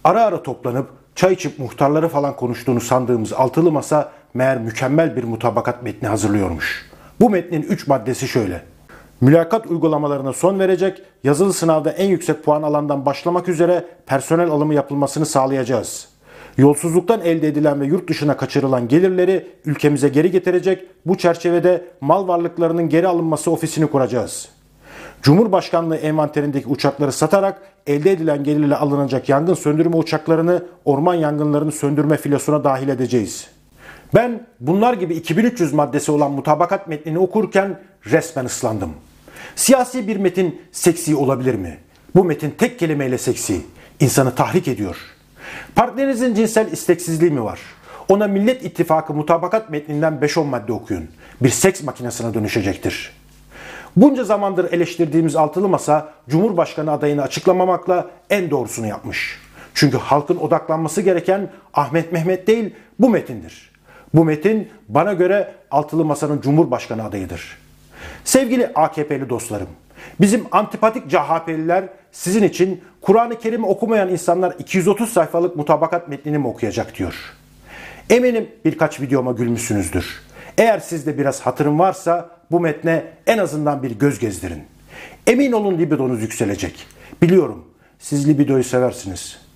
Ara ara toplanıp çay içip muhtarları falan konuştuğunu sandığımız altılı masa meğer mükemmel bir mutabakat metni hazırlıyormuş. Bu metnin 3 maddesi şöyle. Mülakat uygulamalarına son verecek, yazılı sınavda en yüksek puan alandan başlamak üzere personel alımı yapılmasını sağlayacağız. Yolsuzluktan elde edilen ve yurt dışına kaçırılan gelirleri ülkemize geri getirecek, bu çerçevede mal varlıklarının geri alınması ofisini kuracağız. Cumhurbaşkanlığı envanterindeki uçakları satarak elde edilen gelirle alınacak yangın söndürme uçaklarını orman yangınlarını söndürme filosuna dahil edeceğiz. Ben bunlar gibi 2300 maddesi olan mutabakat metnini okurken resmen ıslandım. Siyasi bir metin seksi olabilir mi? Bu metin tek kelimeyle seksi. İnsanı tahrik ediyor. Partnerinizin cinsel isteksizliği mi var? Ona Millet İttifakı mutabakat metninden 5-10 madde okuyun. Bir seks makinesine dönüşecektir. Bunca zamandır eleştirdiğimiz altılı masa Cumhurbaşkanı adayını açıklamamakla en doğrusunu yapmış. Çünkü halkın odaklanması gereken Ahmet Mehmet değil bu metindir. Bu metin bana göre altılı masanın Cumhurbaşkanı adayıdır. Sevgili AKP'li dostlarım, bizim antipatik CHP'liler sizin için Kur'an-ı Kerim'i okumayan insanlar 230 sayfalık mutabakat metnini mi okuyacak diyor. Eminim birkaç videoma gülmüşsünüzdür. Eğer sizde biraz hatırım varsa bu metne en azından bir göz gezdirin. Emin olun libidonuz yükselecek. Biliyorum siz libidoyu seversiniz.